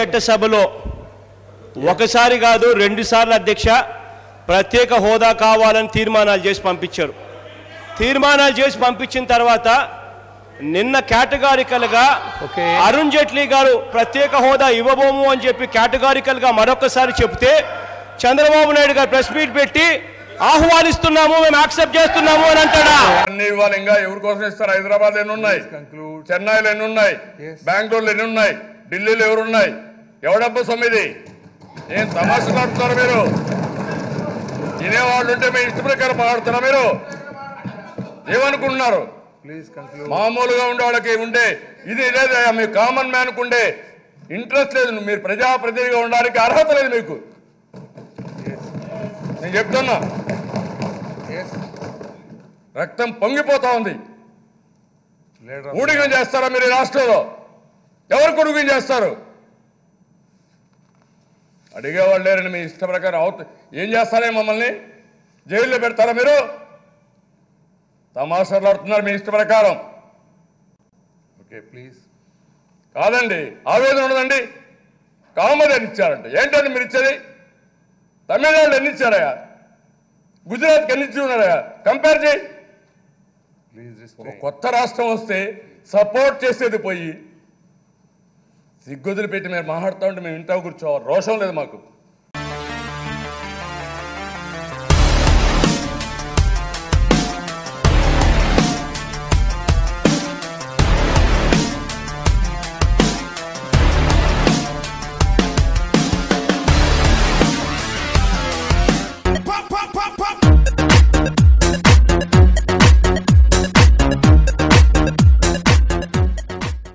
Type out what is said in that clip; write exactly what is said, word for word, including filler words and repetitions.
చట్టసభలో ఒకసారి కాదు రెండు సార్లు అధ్యక్ష ప్రత్యేక హోదా కావాలని తీర్మానాలు చేసి పంపించారు. తీర్మానాలు చేసి పంపించిన తర్వాత నిన్న కేటగారికల్గా అరుణ్ జైట్లీ గారు ప్రత్యేక హోదా ఇవ్వబోము అని చెప్పి కేటగారికల్గా మరొకసారి చెప్తే చంద్రబాబు నాయుడు గారు ప్రెస్ మీట్ పెట్టి ఆహ్వానిస్తున్నాము, మేము యాక్సెప్ట్ చేస్తున్నాము అని అంటాడా? అన్ని ఇవ్వాలి. ఇంకా ఎవరి కోసం ఇస్తారు? హైదరాబాద్ ఎన్ని ఉన్నాయి, చెన్నైలో ఎన్ని ఉన్నాయి, బెంగళూరులో ఎన్ని ఉన్నాయి, ఢిల్లీలో ఎవరున్నాయి? ఎవడబ్బ సొమ్మిది? ఏం తమాషా మాట్లాడుతున్నారు మీరు? తినేవాళ్ళు ఉంటే మీ ఇష్ట ప్రకారం మాట్లాడుతున్నారా మీరు? ఏమనుకుంటున్నారు? మామూలుగా ఉండే వాళ్ళకి ఉండే ఇది లేదా? మీ కామన్ మ్యాన్కు ఉండే ఇంట్రెస్ట్ లేదు. మీరు ప్రజాప్రతినిధిగా ఉండడానికి అర్హత లేదు మీకు. నేను చెప్తున్నా, రక్తం పొంగిపోతా ఉంది. ఊడిగం చేస్తారా మీరు ఈ రాష్ట్రంలో? ఎవరికి ఊడిగం చేస్తారు? అడిగేవాళ్ళు లేరని మీ ఇష్ట ప్రకారం అవుత ఏం చేస్తారే? మమ్మల్ని జైల్లో పెడతారా మీరు? తమాషాలు ఆడుతున్నారు మీ ఇష్ట ప్రకారం. Okay please. కాదండి, ఆవేదన ఉండదండి. కామన్ ఎన్ని ఇచ్చారంటే ఏంటండి మీరు ఇచ్చేది? తమిళనాడు ఎన్ని ఇచ్చారయా? గుజరాత్కి ఎన్ని ఇచ్చి ఉన్నారయా? కంపేర్ చేయి. ఒక కొత్త రాష్ట్రం వస్తే సపోర్ట్ చేసేది పోయి సిగ్గుదులు పెట్టి మీరు మాట్లాడుతూ ఉంటే మేము ఇంట్లో కూర్చోవాలి. రోషం లేదు మాకు.